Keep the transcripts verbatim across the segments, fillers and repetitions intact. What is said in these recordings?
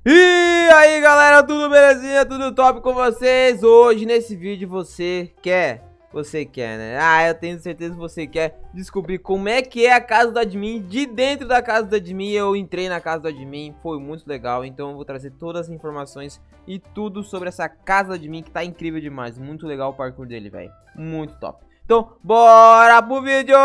E aí galera, tudo belezinha? Tudo top com vocês? Hoje nesse vídeo você quer, você quer né? Ah, eu tenho certeza que você quer descobrir como é que é a casa do admin. De dentro da casa do admin, eu entrei na casa do admin, foi muito legal. Então eu vou trazer todas as informações e tudo sobre essa casa do admin que tá incrível demais. Muito legal o parkour dele, velho, muito top. Então bora pro vídeo!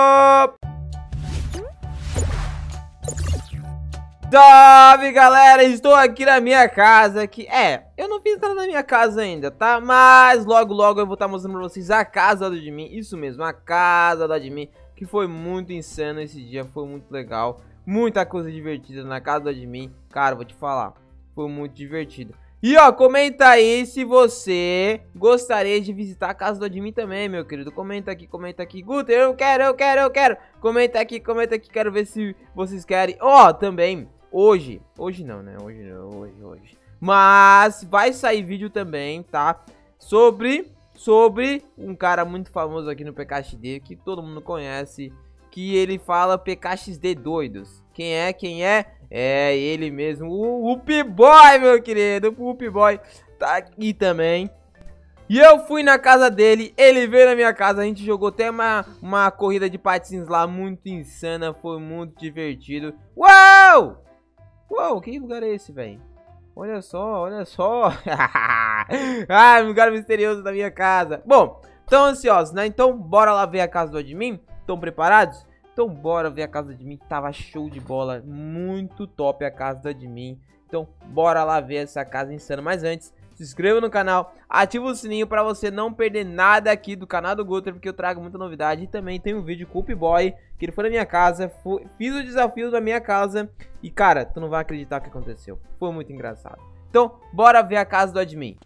Salve galera, estou aqui na minha casa, que é, eu não fiz nada na minha casa ainda, tá? Mas logo logo eu vou estar mostrando pra vocês a casa do admin, isso mesmo, a casa do admin, que foi muito insano esse dia, foi muito legal, muita coisa divertida na casa do admin, cara, vou te falar, foi muito divertido. E ó, comenta aí se você gostaria de visitar a casa do admin também, meu querido. Comenta aqui, comenta aqui. Guter, eu quero, eu quero, eu quero. Comenta aqui, comenta aqui, quero ver se vocês querem. Ó, também, hoje, hoje não, né? Hoje não, hoje, hoje. Mas vai sair vídeo também, tá? Sobre, sobre um cara muito famoso aqui no P K X D, que todo mundo conhece, que ele fala P K X D doidos. Quem é, quem é? É ele mesmo, o Up-Boy, meu querido. O Up-Boy tá aqui também. E eu fui na casa dele, ele veio na minha casa, a gente jogou até uma, uma corrida de patins lá, muito insana, foi muito divertido. Uau! Uau, que lugar é esse, velho? Olha só, olha só. Ah, um lugar misterioso da minha casa. Bom, tão ansiosos, né? Então bora lá ver a casa do admin? Estão preparados? Então bora ver a casa do admin, tava show de bola, muito top a casa do admin. Então bora lá ver essa casa insana. Mas antes, se inscreva no canal, ativa o sininho pra você não perder nada aqui do canal do Guter, porque eu trago muita novidade. E também tem um vídeo com o Up-Boy, que ele foi na minha casa, foi, fiz o desafio da minha casa. E cara, tu não vai acreditar o que aconteceu, foi muito engraçado. Então bora ver a casa do admin.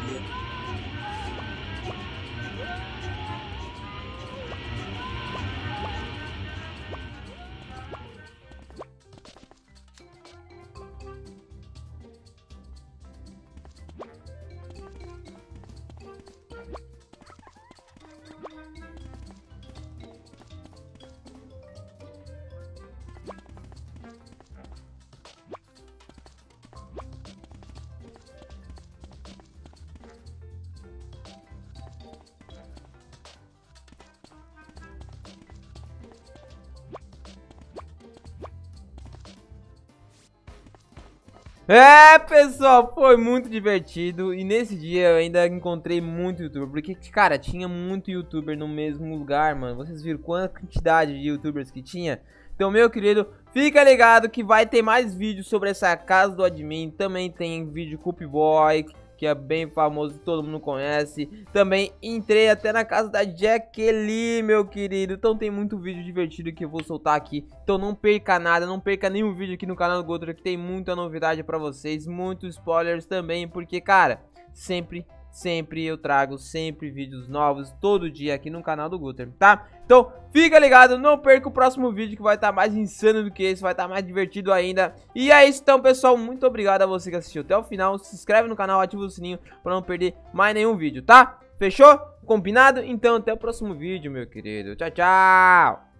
É, pessoal, foi muito divertido. E nesse dia eu ainda encontrei muito youtuber. Porque, cara, tinha muito youtuber no mesmo lugar, mano. Vocês viram quanta quantidade de youtubers que tinha? Então, meu querido, fica ligado que vai ter mais vídeos sobre essa casa do admin. Também tem vídeo com o Boy, que é bem famoso, todo mundo conhece. Também entrei até na casa da Jacqueline, meu querido. Então tem muito vídeo divertido que eu vou soltar aqui. Então não perca nada, não perca nenhum vídeo aqui no canal do Gutter, que tem muita novidade pra vocês. Muitos spoilers também, porque, cara, sempre... Sempre eu trago sempre vídeos novos, todo dia aqui no canal do Gutter, tá? Então fica ligado, não perca o próximo vídeo que vai estar mais insano do que esse, vai estar mais divertido ainda. E é isso então, pessoal, muito obrigado a você que assistiu até o final. Se inscreve no canal, ativa o sininho para não perder mais nenhum vídeo, tá? Fechou? Combinado? Então até o próximo vídeo, meu querido. Tchau, tchau!